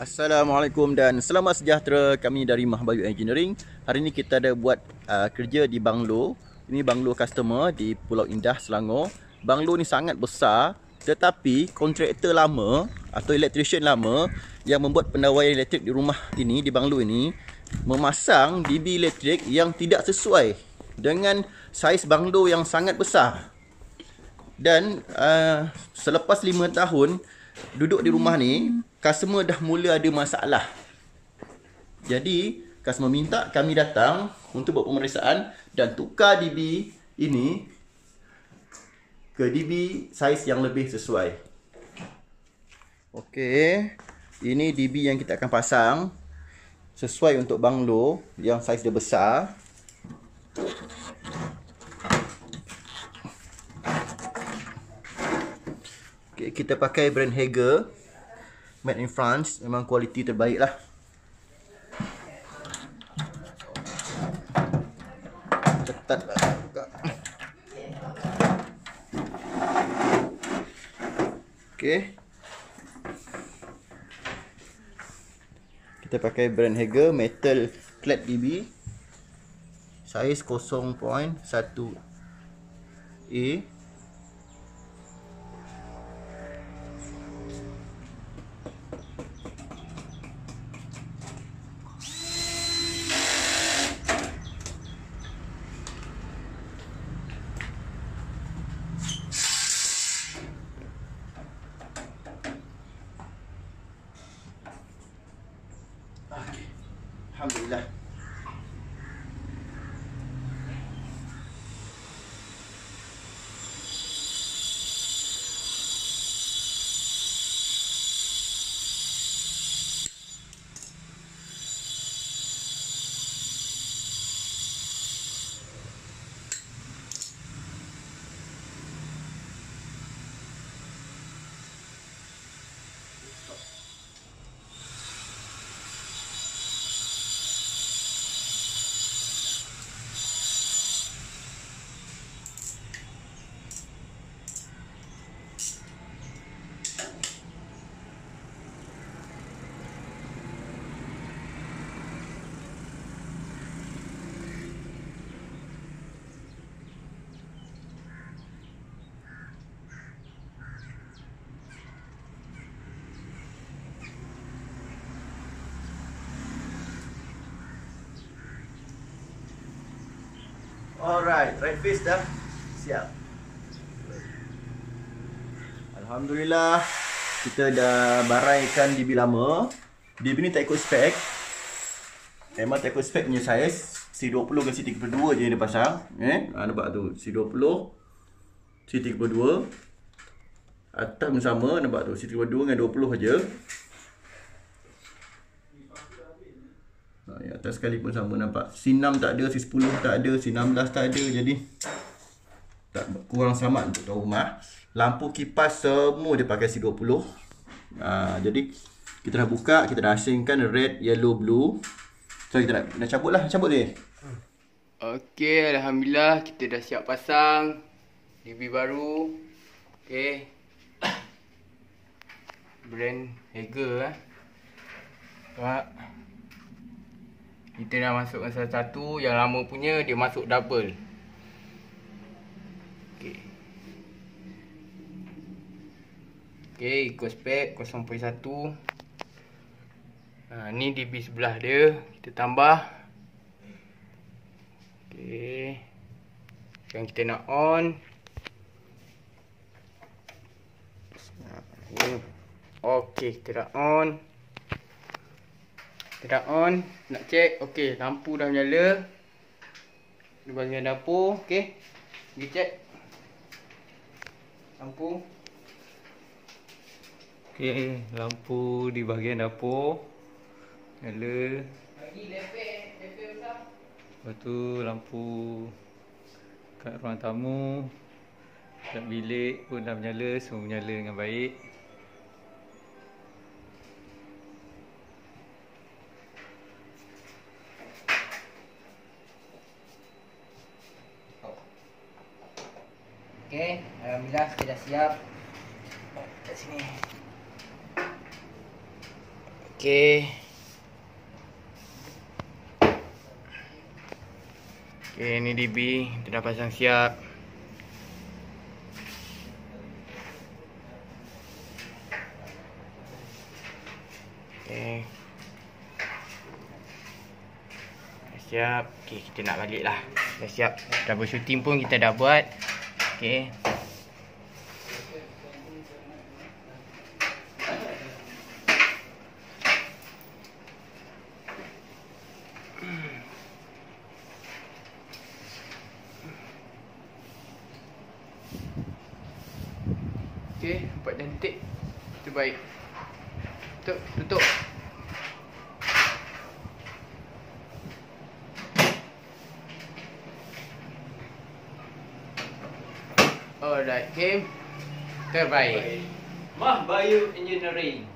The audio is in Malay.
Assalamualaikum dan selamat sejahtera. Kami dari Mahbayu Engineering. Hari ini kita ada buat kerja di banglo. Ini banglo customer di Pulau Indah, Selangor. Banglo ni sangat besar, tetapi kontraktor lama atau electrician lama yang membuat pendawaian elektrik di rumah ini, di banglo ini, memasang DB elektrik yang tidak sesuai dengan saiz banglo yang sangat besar. Dan selepas 5 tahun duduk di rumah ni, customer dah mula ada masalah. Jadi customer minta kami datang untuk buat pemeriksaan dan tukar DB ini ke DB saiz yang lebih sesuai. Okey, ini DB yang kita akan pasang sesuai untuk banglo yang saiz dia besar. Okay, kita pakai brand Hager, made in France, memang kualiti terbaik lah. Ketat lah buka. Okay, kita pakai brand Hager metal clad DB saiz 0.1A. Alhamdulillah. Alright, right face dah siap. Alhamdulillah, kita dah baraikan DB lama. DB ni tak ikut spek. Memang tak ikut spek punya saiz. C20 ke C32 je yang dia pasang. Nampak tu, C20, C32. Atas pun sama, nampak tu, C32 dengan 20 aja. Yang atas sekali pun sama, nampak C6 tak ada, C10 tak ada, C16 tak ada. Jadi tak kurang selamat untuk tuan rumah. Lampu kipas semua dia pakai C20. Jadi kita dah buka, kita dah asingkan red, yellow, blue. So kita nak cabut lah, cabut dia. Okey, alhamdulillah kita dah siap pasang DB baru. Okey. Brand Hager Pak. Kita dah masukkan salah satu, yang lama punya dia masuk double. Okey. Okey, ikut spek 0.1. Ni DB sebelah dia, kita tambah. Okey. Sekarang kita nak on. Okey, kita dah on. Kita dah on, nak check. Okey, lampu dah menyala di bahagian dapur. Okey, pergi check lampu. Okey, lampu di bahagian dapur nyala. Lagi lepek besar. Lepas tu lampu kat ruang tamu, kat bilik pun dah menyala, semua menyala dengan baik. Okey, alhamdulillah kita dah siap. Kat sini. Okey. Okey, ni DB kita dah pasang siap. Okey. Dah siap. Okey, kita nak balik lah. Dah siap. Troubleshooting pun kita dah buat. Okey. Okey, nampak cantik. Itu baik. Tutup. Alright, game. Terbaik. Mahbayu Engineering.